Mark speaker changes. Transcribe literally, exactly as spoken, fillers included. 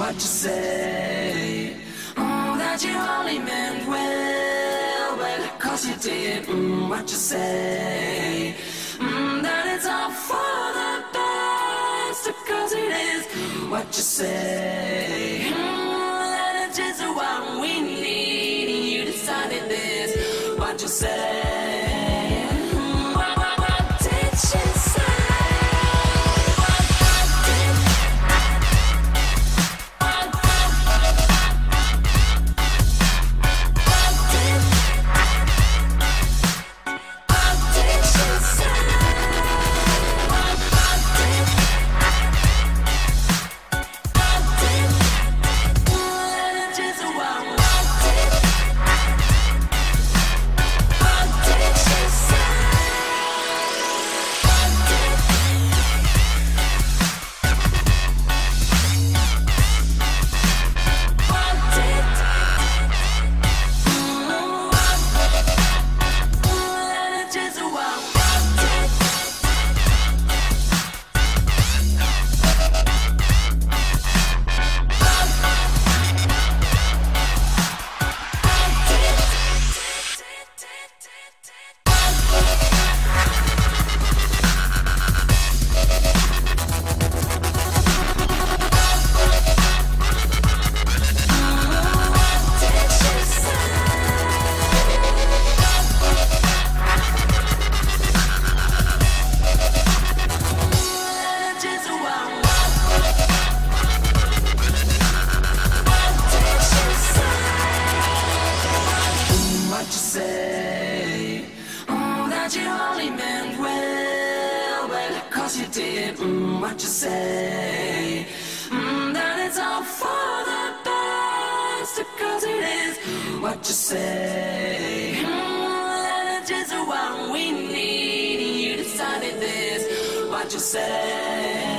Speaker 1: what you say. Mm, that you only meant well, well, cause you did. Mm, what you say. Mm, that it's all for the best, cause it is. What you say. Mm, that it's just what we need, and you decided this. What you say. You did, mm, what you say. Mm, that it's all for the best, cause it is. What you say. Mm, that it's just what we need, and you decided this. What you say.